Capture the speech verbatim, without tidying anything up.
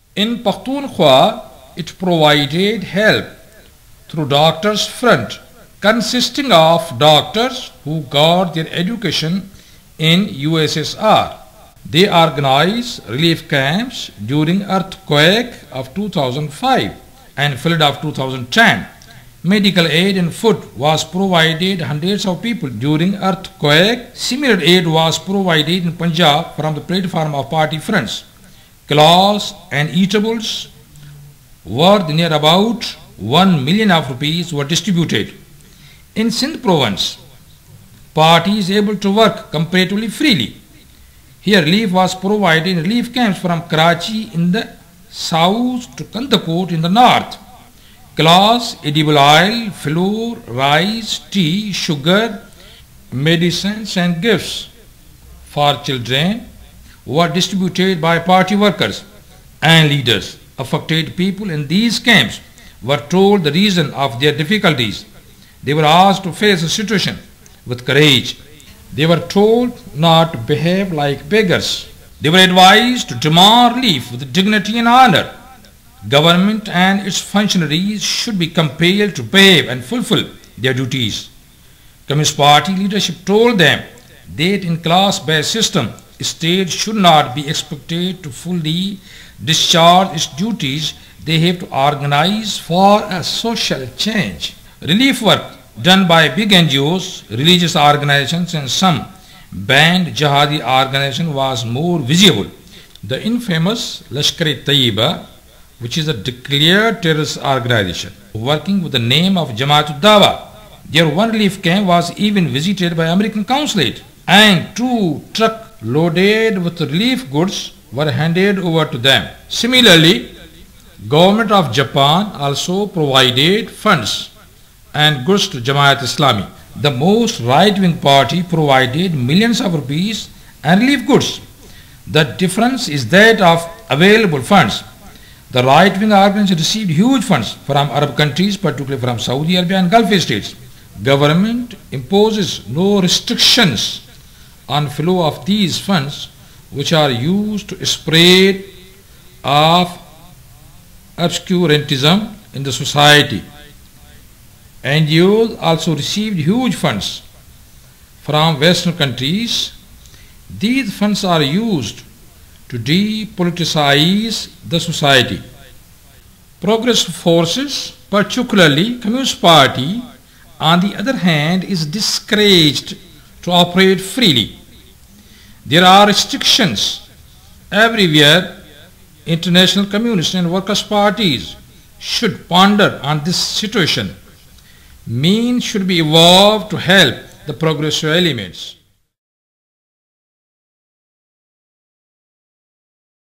In Pakhtunkhwa, it provided help through Doctors Front, consisting of doctors who got their education in U S S R. They organized relief camps during earthquake of two thousand five and flood of two thousand ten. Medical aid and food was provided hundreds of people during earthquake. Similar aid was provided in Punjab from the platform of party fronts. Clothes and eatables worth near about one million of rupees were distributed. In Sindh province, party is able to work comparatively freely. Here relief was provided in relief camps from Karachi in the south to Kandakot in the north. Cloths, edible oil, flour, rice, tea, sugar, medicines and gifts for children were distributed by party workers and leaders. Affected people in these camps were told the reason of their difficulties. They were asked to face the situation with courage. They were told not to behave like beggars. They were advised to demand relief with dignity and honor. Government and its functionaries should be compelled to behave and fulfill their duties. Communist Party leadership told them that in class-based system, state should not be expected to fully discharge its duties. They have to organize for a social change. Relief work done by big N G Os, religious organizations and some banned jihadi organization was more visible. The infamous Lashkar-e-Taiba, which is a declared terrorist organization working with the name of Jamaat-ud-Dawa. Their one relief camp was even visited by American consulate, and two trucks loaded with relief goods were handed over to them. Similarly, government of Japan also provided funds and goods to Jamaat Islami. The most right-wing party provided millions of rupees and relief goods. The difference is that of available funds. The right-wing organization received huge funds from Arab countries, particularly from Saudi Arabia and Gulf states. Government imposes no restrictions on flow of these funds, which are used to spread of obscurantism in the society. N G Os also received huge funds from Western countries. These funds are used to depoliticize the society. Progressive forces, particularly Communist Party, on the other hand, is discouraged to operate freely. There are restrictions everywhere. International communist and workers' parties should ponder on this situation. Means should be evolved to help the progressive elements.